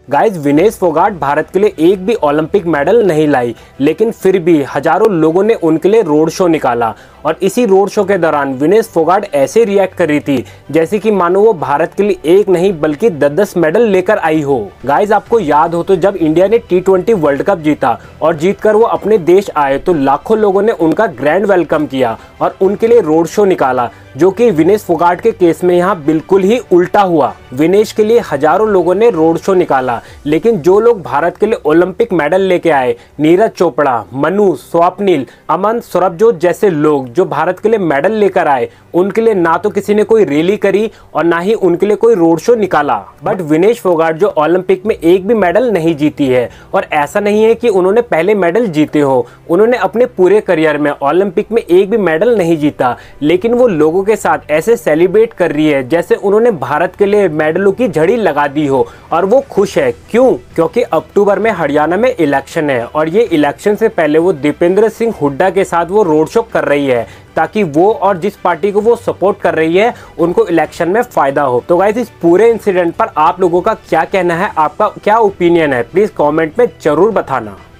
Guys Vinesh Phogat Bharat के लिए एक भी ओलंपिक मेडल नहीं लाई, लेकिन फिर भी हजारों लोगों ने उनके लिए रोड शो निकाला और इसी रोड शो के दौरान विनेश फोगाट ऐसे रिएक्ट कर रही थी जैसे कि मानो वो भारत के लिए एक नहीं बल्कि 10-10 मेडल लेकर आई हो। गाइज आपको याद हो तो जब इंडिया ने T20 वर्ल्ड कप जीता और जीतकर वो अपने देश आए तो लाखों लोगों ने उनका ग्रैंड वेलकम किया और उनके लिए रोड शो निकाला, जो कि विनेश फोगाट के केस में यहाँ बिल्कुल ही उल्टा हुआ। विनेश के लिए हजारों लोगों ने रोड शो निकाला, लेकिन जो लोग भारत के लिए ओलंपिक मेडल लेके आए, नीरज चोपड़ा, मनु, स्वप्निल, अमन, सौरभजोत जैसे लोग जो भारत के लिए मेडल लेकर आए, उनके लिए ना तो किसी ने कोई रैली करी और ना ही उनके लिए कोई रोड शो निकाला। बट विनेश फोगाट जो ओलंपिक में एक भी मेडल नहीं जीती है, और ऐसा नहीं है कि उन्होंने पहले मेडल जीते हो, उन्होंने अपने पूरे करियर में ओलंपिक में एक भी मेडल नहीं जीता, लेकिन वो लोगों के साथ ऐसे सेलिब्रेट कर रही है जैसे उन्होंने भारत के लिए मेडलों की झड़ी लगा दी हो और वो खुश है। क्यों? क्योंकि अक्टूबर में हरियाणा में इलेक्शन है और ये इलेक्शन से पहले वो दीपेंद्र सिंह हुड्डा के साथ वो रोड शो कर रही है ताकि वो और जिस पार्टी को वो सपोर्ट कर रही है उनको इलेक्शन में फायदा हो। तो गाइस इस पूरे इंसिडेंट पर आप लोगों का क्या कहना है, आपका क्या ओपिनियन है, प्लीज कमेंट में जरूर बताना।